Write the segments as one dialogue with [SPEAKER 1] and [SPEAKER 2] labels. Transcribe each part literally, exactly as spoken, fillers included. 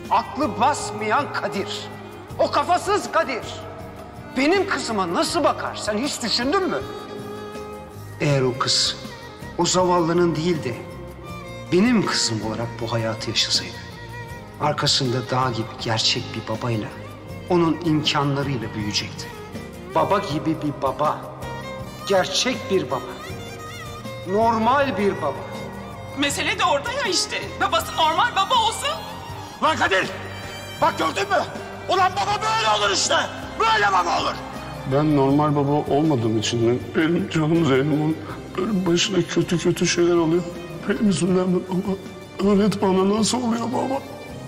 [SPEAKER 1] aklı basmayan Kadir. O kafasız Kadir. Benim kızıma nasıl bakar? Sen hiç düşündün mü? Eğer o kız o zavallının değil de benim kızım olarak bu hayatı yaşasaydı, arkasında dağ gibi gerçek bir babayla, onun imkanlarıyla büyüyecekti. Baba gibi bir baba, gerçek bir baba, normal bir baba.
[SPEAKER 2] Mesele de orada ya işte. Babası normal baba olsun.
[SPEAKER 3] Lan Kadir! Bak gördün mü? Ulan baba böyle olur işte. Böyle baba olur.
[SPEAKER 4] Ben normal baba olmadığım için mi? Benim canım Zeynep'in böyle başına kötü kötü şeyler oluyor. Benim yüzümden mi baba? Öğret bana nasıl oluyor baba?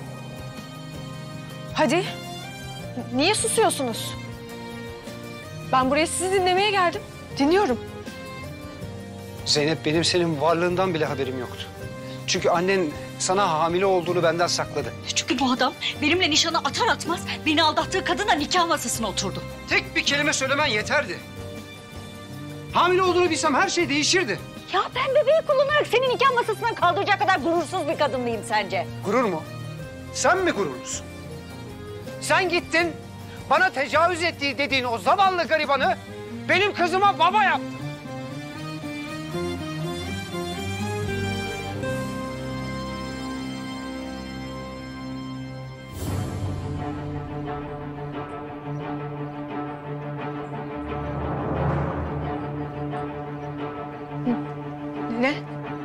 [SPEAKER 5] Hadi. Niye susuyorsunuz? Ben buraya sizi dinlemeye geldim. Dinliyorum.
[SPEAKER 1] Zeynep, benim senin varlığından bile haberim yoktu. Çünkü annen sana hamile olduğunu benden sakladı.
[SPEAKER 6] Çünkü bu adam benimle nişana atar atmaz beni aldattığı kadınla nikah masasına oturdu.
[SPEAKER 1] Tek bir kelime söylemen yeterdi. Hamile olduğunu bilsem her şey değişirdi.
[SPEAKER 6] Ya ben bebeği kullanarak seni nikah masasına kaldıracak kadar gurursuz bir kadın mıyım sence?
[SPEAKER 1] Gurur mu? Sen mi gururlusun? Sen gittin, bana tecavüz ettiği dediğin o zavallı garibanı benim kızıma baba yaptın.
[SPEAKER 5] Ne?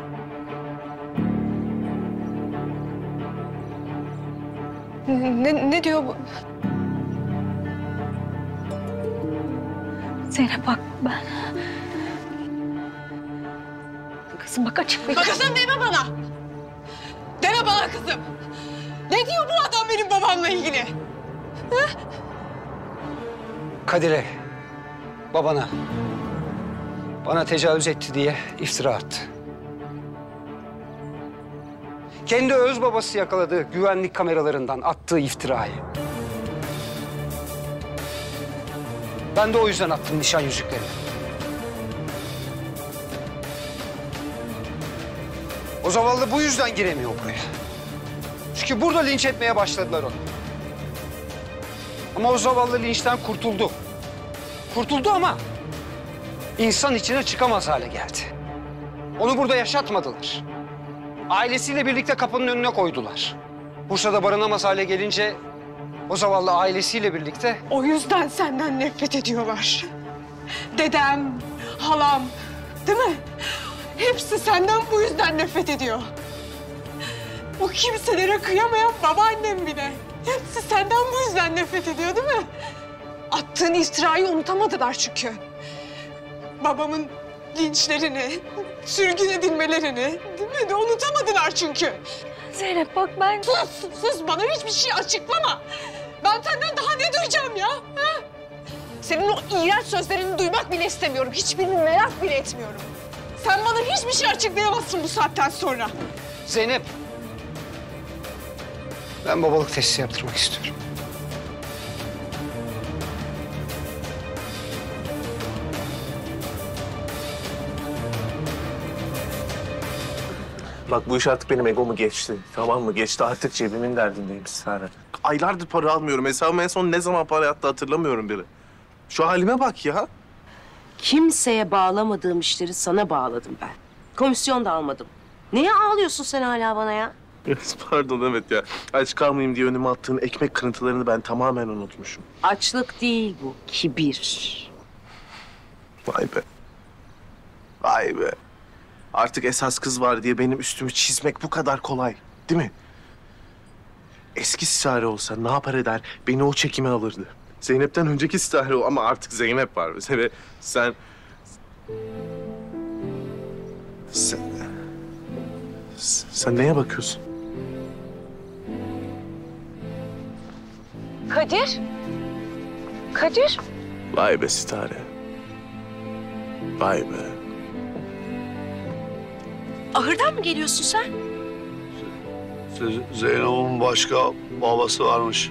[SPEAKER 5] Ne, ne diyor bu?
[SPEAKER 6] Zeynep bak ben... Kızım bak açıklayacağım.
[SPEAKER 2] Kızım deme bana. Deme bana kızım. Ne diyor bu adam benim babamla ilgili? Ha?
[SPEAKER 1] Kadir'e, babana, bana tecavüz etti diye iftira attı. Kendi öz babası yakaladığı güvenlik kameralarından attığı iftirayı. Ben de o yüzden attım nişan yüzüklerini. O zavallı bu yüzden giremiyor buraya. Çünkü burada linç etmeye başladılar onu. Ama o zavallı linçten kurtuldu. Kurtuldu ama insan içine çıkamaz hale geldi. Onu burada yaşatmadılar. Ailesiyle birlikte kapının önüne koydular. Bursa'da barınamaz hale gelince o zavallı ailesiyle birlikte...
[SPEAKER 2] O yüzden senden nefret ediyorlar. Dedem, halam, değil mi? Hepsi senden bu yüzden nefret ediyor. O kimselere kıyamayan babaannem bile. Hepsi senden bu yüzden nefret ediyor değil mi? Attığın iftirayı unutamadılar çünkü. Babamın linçlerini, sürgün edilmelerini, değil mi? De unutamadılar çünkü.
[SPEAKER 6] Zeynep bak ben...
[SPEAKER 2] Sus, sus bana hiçbir şey açıklama. Ben senden daha ne duyacağım ya? Ha? Senin o iğrenç sözlerini duymak bile istemiyorum. Hiçbirini merak bile etmiyorum. Sen bana hiçbir şey açıklayamazsın bu saatten sonra.
[SPEAKER 1] Zeynep, ben babalık testi yaptırmak istiyorum.
[SPEAKER 7] Bak bu iş artık benim egomu geçti. Tamam mı? Geçti artık cebimin derdindeyim Sare. Aylardır para almıyorum. Hesabıma en son ne zaman para yattı hatırlamıyorum bile. Şu halime bak ya.
[SPEAKER 8] Kimseye bağlamadığım işleri sana bağladım ben. Komisyon da almadım. Niye ağlıyorsun sen hala bana ya?
[SPEAKER 7] Pardon evet ya. Aç kalmayayım diye önüme attığın ekmek kırıntılarını ben tamamen unutmuşum.
[SPEAKER 8] Açlık değil bu, kibir.
[SPEAKER 7] Vay be. Vay be. Artık esas kız var diye benim üstümü çizmek bu kadar kolay. Değil mi? Eski Sare olsa ne yapar eder beni o çekime alırdı. Zeynep'ten önceki Sare o ama artık Zeynep var. Mesela sen... Sen... Sen neye bakıyorsun?
[SPEAKER 5] Kadir? Kadir?
[SPEAKER 7] Vay be Sitare. Vay be.
[SPEAKER 8] Ahırdan mı geliyorsun sen?
[SPEAKER 4] Zeynep'in başka babası varmış.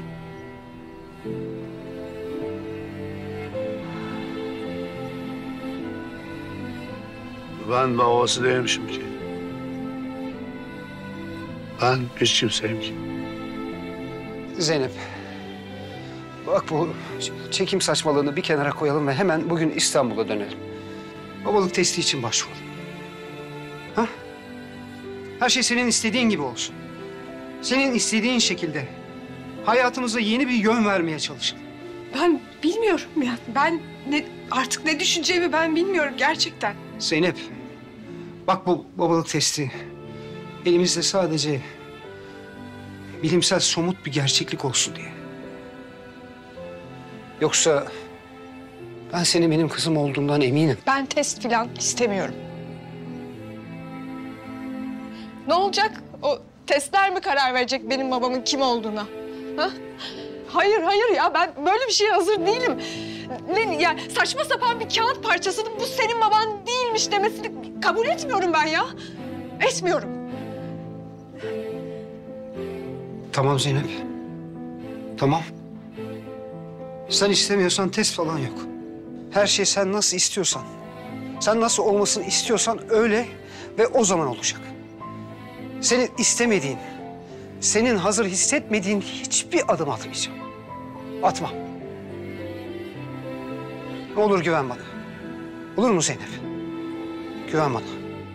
[SPEAKER 4] Ben babası değilmişim ki. Ben hiç kimseyim ki.
[SPEAKER 1] Zeynep. Bak bu çekim saçmalığını bir kenara koyalım ve hemen bugün İstanbul'a dönelim. Babalık testi için başvuralım. Ha? Her şey senin istediğin gibi olsun. Senin istediğin şekilde hayatımıza yeni bir yön vermeye çalışalım.
[SPEAKER 2] Ben bilmiyorum ya. Ben ne, artık ne düşüneceğimi ben bilmiyorum gerçekten.
[SPEAKER 1] Zeynep, bak bu babalık testi elimizde sadece bilimsel somut bir gerçeklik olsun diye. Yoksa ben senin benim kızım olduğundan eminim.
[SPEAKER 2] Ben test falan istemiyorum. Ne olacak? O testler mi karar verecek benim babamın kim olduğuna? Ha? Hayır, hayır ya. Ben böyle bir şeye hazır değilim. Ne, ya saçma sapan bir kağıt parçasının bu senin baban değilmiş demesini kabul etmiyorum ben ya. Etmiyorum.
[SPEAKER 1] Tamam Zeynep. Tamam. Sen istemiyorsan test falan yok. Her şey sen nasıl istiyorsan, sen nasıl olmasını istiyorsan öyle ve o zaman olacak. Senin istemediğin, senin hazır hissetmediğin hiçbir adım atmayacağım. Atma. Ne olur güven bana. Olur mu Zeynep? Güven bana.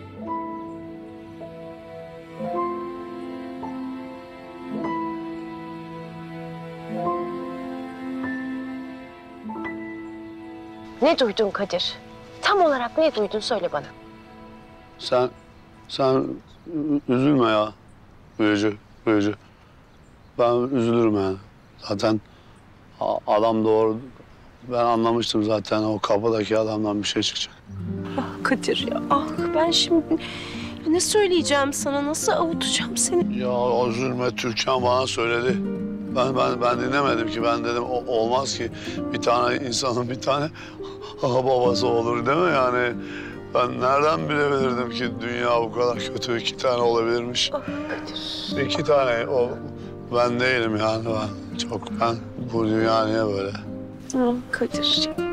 [SPEAKER 8] Ne duydun Kadir? Tam olarak ne duydun söyle bana.
[SPEAKER 4] Sen, sen ü- üzülme ya. Büyücü, büyücü. Ben üzülürüm yani. Zaten a- adam doğru. Ben anlamıştım zaten o kapıdaki adamdan bir şey çıkacak.
[SPEAKER 8] Ah Kadir ya, ah ben şimdi ne söyleyeceğim sana, nasıl avutacağım seni?
[SPEAKER 4] Ya üzülme, Türkan bana söyledi. Ben ben ben dinlemedim ki. Ben dedim o, olmaz ki bir tane insanın bir tane babası olur değil mi yani? Ben nereden bilebilirdim ki dünya bu kadar kötü, iki tane olabilirmiş.
[SPEAKER 8] Ah Kadir.
[SPEAKER 4] İki tane o ben değilim yani ben çok ben bu dünya niye böyle?
[SPEAKER 8] Ah Kadir ya.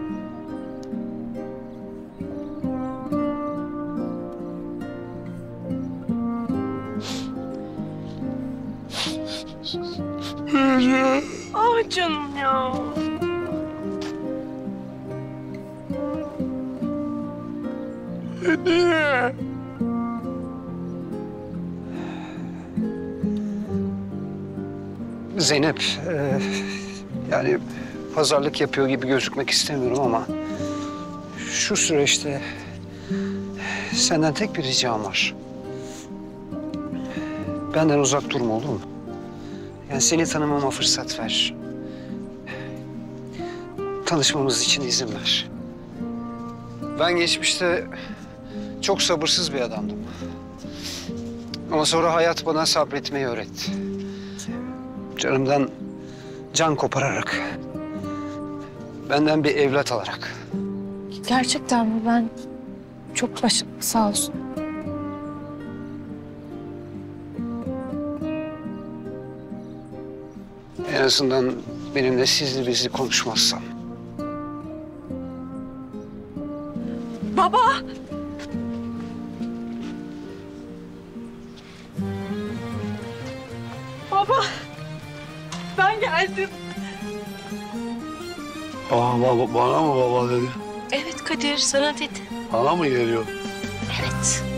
[SPEAKER 8] Ah canım ya.
[SPEAKER 4] Niye?
[SPEAKER 1] Zeynep, e, yani pazarlık yapıyor gibi gözükmek istemiyorum ama şu süreçte senden tek bir ricam var. Benden uzak durma olur mu? Yani seni tanımama fırsat ver. Tanışmamız için izin ver. Ben geçmişte çok sabırsız bir adamdım. Ama sonra hayat bana sabretmeyi öğretti. Canımdan can kopararak, benden bir evlat alarak.
[SPEAKER 5] Gerçekten mi? Ben çok başım sağ olsun.
[SPEAKER 1] En azından benimle sizli bizli konuşmazsan.
[SPEAKER 2] Baba! Baba! Ben geldim.
[SPEAKER 4] Aa, baba, bana mı baba dedi?
[SPEAKER 8] Evet Kadir, sana dedi.
[SPEAKER 4] Bana mı geliyor?
[SPEAKER 8] Evet.